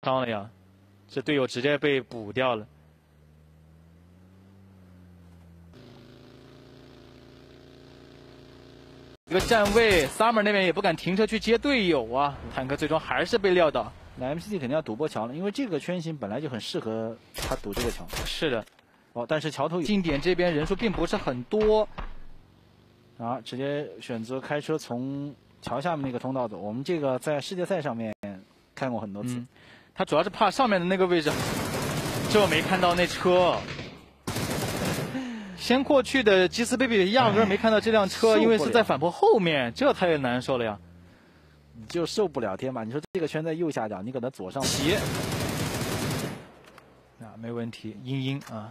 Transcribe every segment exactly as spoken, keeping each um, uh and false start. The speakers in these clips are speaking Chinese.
伤了呀，这队友直接被补掉了。这个站位 ，Summer 那边也不敢停车去接队友啊，坦克最终还是被撂倒。 那 M C D 肯定要赌波桥了，因为这个圈型本来就很适合他赌这个桥。 是的， 哦，但是桥头近点这边人数并不是很多， 啊，直接选择开车从桥下面那个通道走。我们这个在世界赛上面看过很多次。 嗯、他主要是怕上面的那个位置，这没看到那车。先过去的基斯贝比压根没看到这辆车，因为是在反坡后面，这他也难受了呀。 你就受不了天马，你说这个圈在右下角，你搁那左上斜，啊，没问题，阴阴啊。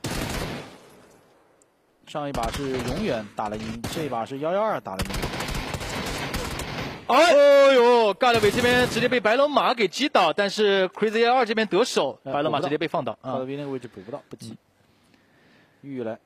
上一把是永远打了阴，这一把是幺幺二打了阴。 哎呦，盖勒伟这边直接被白龙马给击倒，但是 Crazy 幺二这边得手，白龙马直接被放倒啊。 盖勒伟那个位置补不到，不急。玉来。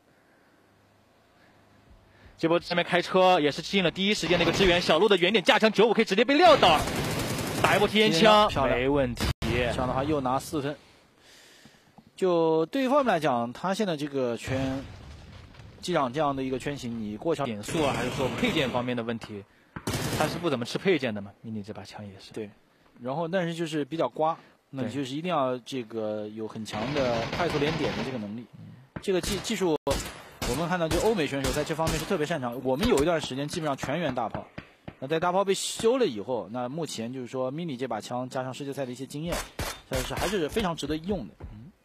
这波这边开车也是进了第一时间那个支援，小路的远点架枪九五 K 直接被撂倒，打一波提前枪，没问题。 这样的话又拿四分。就对方来讲，他现在这个圈机长这样的一个圈型，你过桥点数啊，还是说配件方面的问题，他是不怎么吃配件的嘛。迷你这把枪也是。 对，然后但是就是比较刮，那你就是一定要这个有很强的快速连点的这个能力，这个技技术。我们看到，就欧美选手在这方面是特别擅长。我们有一段时间基本上全员大炮，那在大炮被修了以后，那目前就是说 mini 这把枪加上世界赛的一些经验，但是还是非常值得一用的。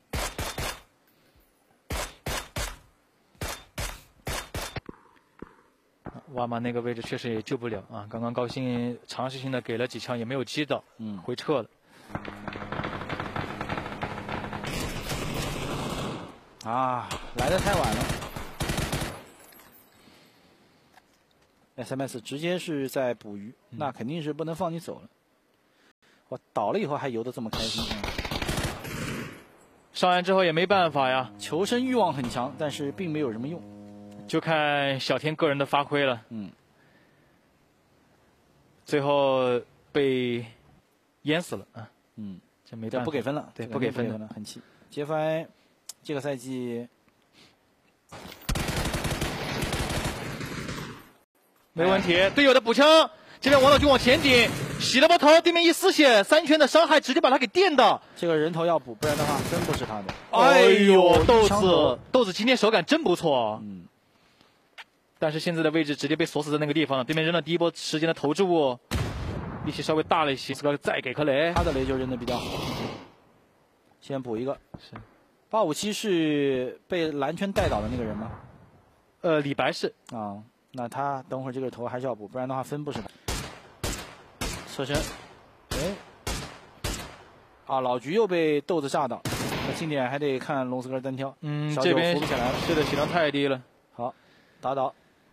嗯，瓦马那个位置确实也救不了啊！刚刚高兴尝试性的给了几枪，也没有击倒，嗯，回撤了。 啊，来得太晚了。S M S 直接是在捕鱼，嗯、那肯定是不能放你走了。我倒了以后还游得这么开心， 上岸之后也没办法呀， 求生欲望很强，但是并没有什么用， 就看小天个人的发挥了。嗯，最后被淹死了啊。嗯，这没办法， 不给分了， 对，不给分了，很气。J F I 这个赛季。 没问题，队友的补枪，这边王老军往前顶，洗了波头，对面一丝血，三拳的伤害直接把他给电到。 这个人头要补，不然的话真不是他的。 哎呦，豆子，豆子今天手感真不错。嗯。但是现在的位置直接被锁死在那个地方了，对面扔了第一波时间的投注，力气稍微大了一些，再给颗雷， 他的雷就扔的比较好。先补一个。是。八五七是被蓝圈带倒的那个人吗？ 呃，李白是啊。那他等会儿这个头还是要补，不然的话分不是他。侧身，哎，啊，老菊又被豆子炸倒，那近点还得看龙斯哥单挑。 嗯，这边扶不起来了， 是的，血量太低了。 好，打倒。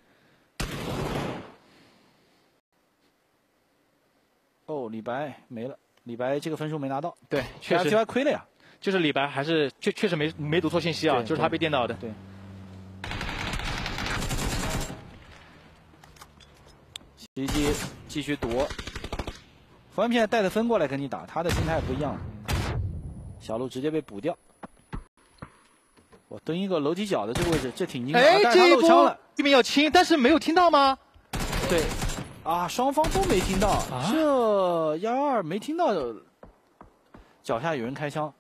哦，李白没了，李白这个分数没拿到。 对，确实 T Y 亏了呀。 就是李白还是确确实没没读错信息啊，就是他被电倒的。 对。袭击继续躲，福安片带着分过来跟你打，他的心态不一样。小路直接被补掉。我蹲一个楼梯角的这个位置，这挺硬的。 哎， 但是他漏枪了， 对面要清，但是没有听到吗？ 对，啊，双方都没听到。啊、这幺二没听到，脚下有人开枪。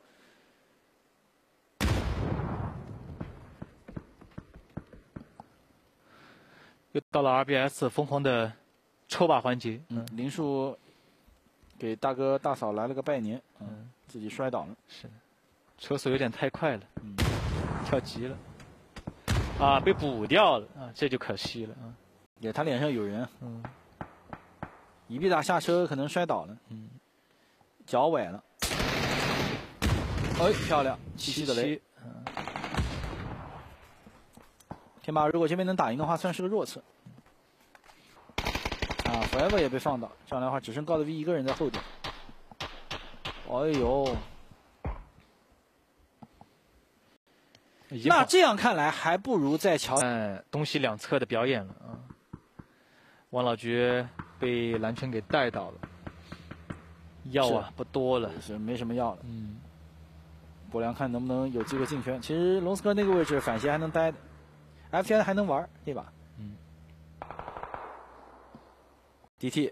又到了 R B S 疯狂的抽把环节。 嗯，林树给大哥大嫂来了个拜年，嗯，自己摔倒了。 是，车速有点太快了，嗯，跳急了，啊，被补掉了啊，这就可惜了啊。 也他脸上有人，嗯，一臂大下车可能摔倒了，嗯，脚崴了。哎，漂亮，七七的雷。嗯，天霸如果这边能打赢的话，算是个弱侧。啊 ，Forever 也被放倒，这样的话只剩高的 V 一个人在后点。哎呦，那这样看来还不如在桥嗯东西两侧的表演了啊。王老菊被蓝圈给带倒了。 药啊不多了， 是没什么药了。嗯，博良看能不能有机会进圈。其实龙斯科那个位置反斜还能待的 ，F T I 还能玩这把。嗯 ，D T，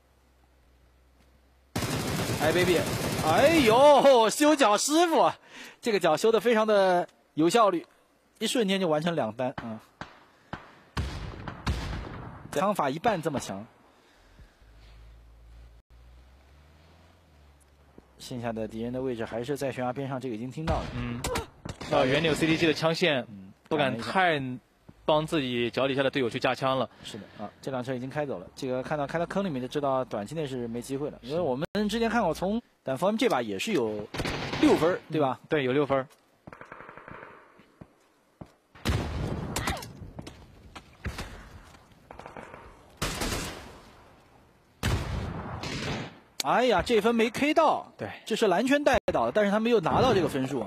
哎 baby， 哎呦，修脚师傅，这个脚修的非常的有效率，一瞬间就完成两单。嗯，枪法一半这么强。 剩下的敌人的位置还是在悬崖边上，这个已经听到了。嗯， 啊，原有 C D G 的枪线，嗯，不敢太帮自己脚底下的队友去架枪了。 是的，啊，这辆车已经开走了。这个看到开到坑里面就知道，短期内是没机会了。因为我们之前看过，从但 F M 这把也是有六分，对吧？ 嗯、对，有六分。 哎呀，这分没 K 到， 对， 这是蓝圈带到的，但是他没有拿到这个分数。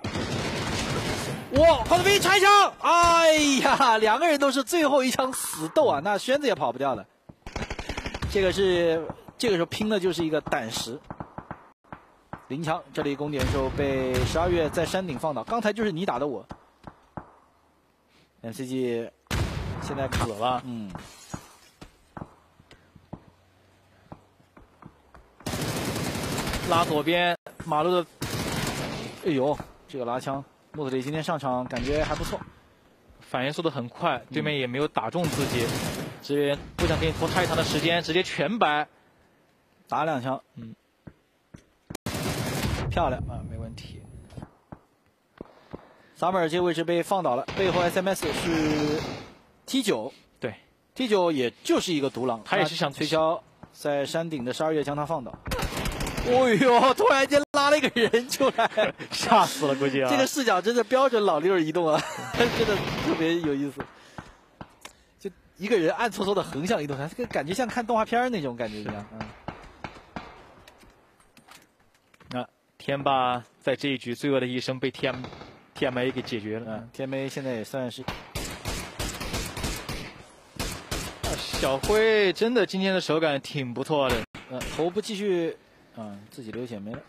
哇，郝德斌拆枪！哎呀，两个人都是最后一枪死斗啊，那轩子也跑不掉的。这个是这个时候拼的就是一个胆识。林强这里攻点的时候被十二月在山顶放倒，刚才就是你打的我。M C G 现在卡了，嗯。 拉左边马路的， 哎呦，这个拉枪，穆特里今天上场感觉还不错， 反应速度很快，对面也没有打中自己，职员不想给你拖太长的时间，直接全白， 打两枪，嗯，漂亮啊，没问题。萨马尔这个位置被放倒了，背后 S M S 是 T 九， 对 ，T 九也就是一个独狼， 他也是想推销在山顶的十二月将他放倒。 哦呦！突然间拉了一个人出来， 吓死了，估计啊！ 这个视角真的标准老六移动啊，真的特别有意思。就一个人暗搓搓的横向移动，这个感觉像看动画片那种感觉一样。嗯。 那、啊、天霸在这一局罪恶的一生被 T M T M A 给解决了。 嗯 ，T M A 现在也算是。 啊，小辉真的今天的手感挺不错的。 嗯，头部继续。 嗯，自己流血没了。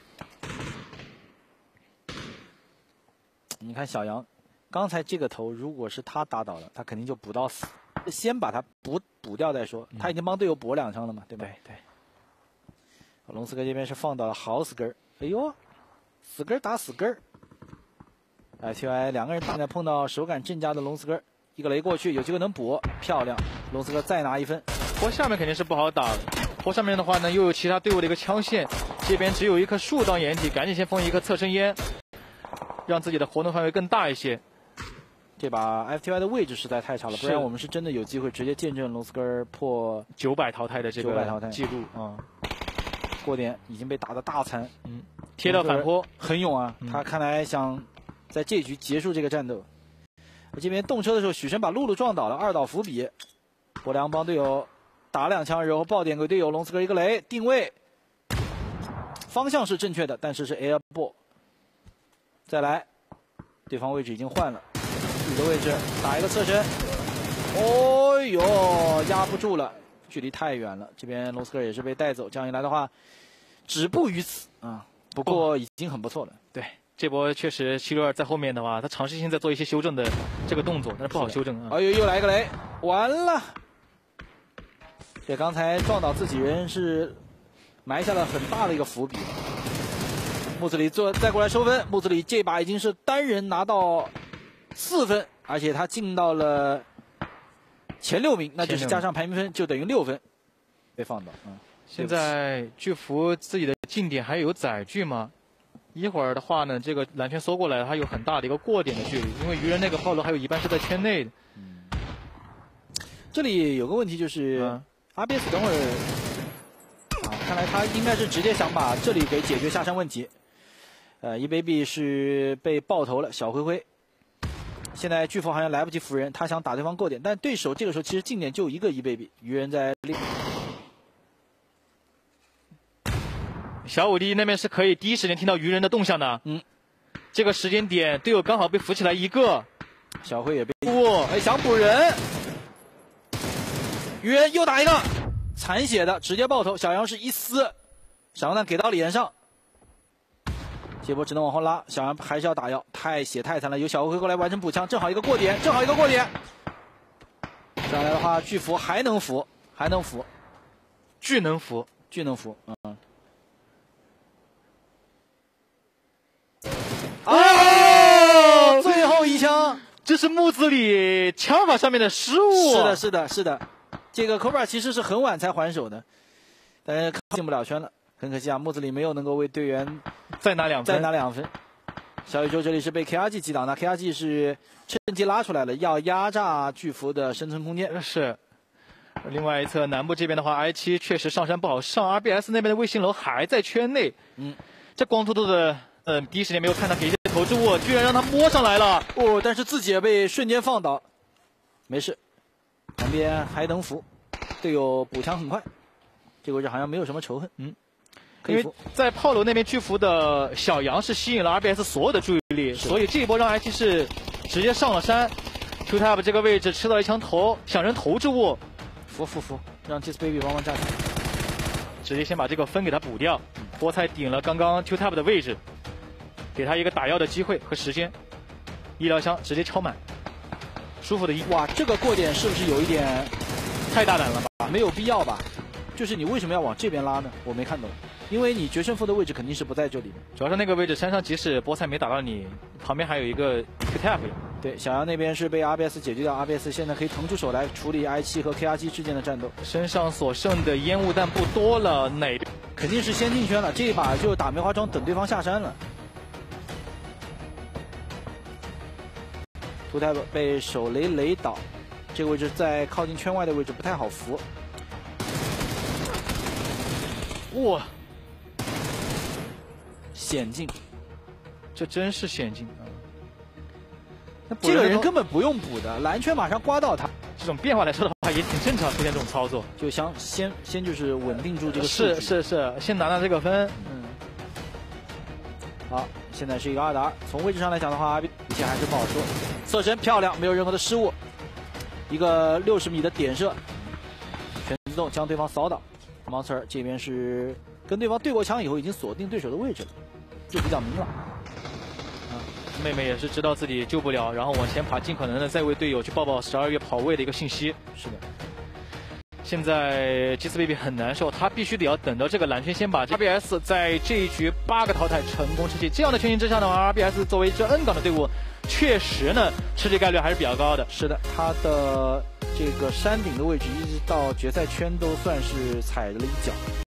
你看小杨，刚才这个头如果是他打倒了，他肯定就补到死，先把他补补掉再说。他已经帮队友补两枪了嘛，对吧？ 对对。 龙斯哥这边是放倒了好死根儿，哎呦，死根打死根儿。哎 ，T Y 两个人现在碰到手感正佳的龙斯哥，一个雷过去，有机会能补，漂亮。龙斯哥再拿一分。 不过下面肯定是不好打的。 坡上面的话呢，又有其他队伍的一个枪线，这边只有一颗树当掩体，赶紧先封一颗侧身烟，让自己的活动范围更大一些。 这把 F T Y 的位置实在太差了，不然我们是真的有机会直接见证龙斯根破九百淘汰的这个记录啊！ 过点已经被打得大残， 嗯，贴到反坡， 很勇啊！嗯、他看来想在这局结束这个战斗。这边动车的时候，许晨把露露撞倒了，二倒伏笔，博良帮队友。 打两枪，然后爆点给队友龙斯哥一个雷，定位方向是正确的，但是是 air ball。再来，对方位置已经换了，自己的位置打一个侧身，哦呦，压不住了，距离太远了。这边龙斯哥也是被带走，这样一来的话，止步于此啊。不过已经很不错了。 对，这波确实七六二在后面的话，他尝试性在做一些修正的这个动作，但是不好修正啊。 哎呦，又来个雷，完了。 这刚才撞倒自己人是埋下了很大的一个伏笔。木子李做再过来收分，木子李这把已经是单人拿到四分，而且他进到了前六名，那就是加上排名分就等于六分，被放倒。嗯， 现在巨幅自己的进点还有载具吗？一会儿的话呢，这个蓝圈搜过来，它有很大的一个过点的距离，因为鱼人那个炮楼还有一半是在圈内的。 嗯，这里有个问题就是。嗯 R B S 等会儿啊，看来他应该是直接想把这里给解决下山问题。呃，一 baby 是被爆头了，小灰灰。现在巨佛好像来不及扶人，他想打对方过点，但对手这个时候其实近点就一个一 baby， 鱼人在。 小五 D 那边是可以第一时间听到鱼人的动向的。嗯，这个时间点队友刚好被扶起来一个， 小灰也被。哇，哎，想补人。 鱼人又打一个残血的，直接爆头。小杨是一撕， 闪光弹给到脸上，谢波只能往后拉，小杨还是要打药，太血太惨了，有小乌龟过来完成补枪，正好一个过点，正好一个过点。上来的话，巨斧还能扶，还能扶， 巨能扶， 巨能扶，嗯。哦，最后一枪， 这是木子里枪法上面的失误。 是的，是的，是的。这个Cobra其实是很晚才还手的，但是进不了圈了，很可惜啊。木子里没有能够为队员再拿两分， 再拿两分。小宇宙这里是被 K R G 击倒，那 K R G 是趁机拉出来了，要压榨巨幅的生存空间。 是。另外一侧南部这边的话 ，I 七确实上山不好上 ，R B S 那边的卫星楼还在圈内。 嗯， 这光秃秃的，嗯，第一时间没有看到给的投掷物，居然让他摸上来了。 哦，但是自己也被瞬间放倒，没事。旁边还能扶，队友补枪很快，这个位置好像没有什么仇恨。嗯，可以扶。 因为在炮楼那边巨幅的小杨是吸引了 R B S 所有的注意力，所以这一波让 I 七是直接上了山。toghter 这个位置吃到一枪头，想扔投掷物， 扶扶扶，让 Kiss Baby 帮忙站， 直接先把这个分给他补掉。菠菜顶了刚刚 toghter 的位置，给他一个打药的机会和时间。医疗箱直接敲满。舒服的一哇，这个过点是不是有一点太大胆了吧？ 没有必要吧？就是你为什么要往这边拉呢？我没看懂，因为你决胜负的位置肯定是不在这里的。 主要是那个位置，山上即使菠菜没打到你，旁边还有一个 toghter。 对，小杨那边是被 R B S 解决掉 ，R B S 现在可以腾出手来处理 I 七和 K R G 之间的战斗。 身上所剩的烟雾弹不多了，哪肯定是先进圈了，这一把就打梅花桩等对方下山了。toghter被手雷雷倒，这个位置在靠近圈外的位置不太好扶。 哇， 险境， 这真是险境啊！ 那这个人根本不用补的，蓝圈马上刮到他。 这种变化来说的话，也挺正常，出现这种操作， 就想先先就是稳定住这个是是是，先拿拿这个分。 嗯。好，现在是一个二打二，从位置上来讲的话，一切还是不好说。侧身漂亮，没有任何的失误，一个六十米的点射，全自动将对方扫倒。Monster 这边是跟对方对过枪以后，已经锁定对手的位置了，就比较明朗。 啊，妹妹也是知道自己救不了，然后往前爬，尽可能的再为队友去报报十二月跑位的一个信息。 是的。 现在 Kiss Baby 很难受，他必须得要等到这个蓝圈先把 R B S 在这一局八个淘汰成功吃鸡。这样的情形之下呢 ，R B S 作为这 N 港的队伍，确实呢吃鸡概率还是比较高的。 是的，他的这个山顶的位置一直到决赛圈都算是踩着了一脚。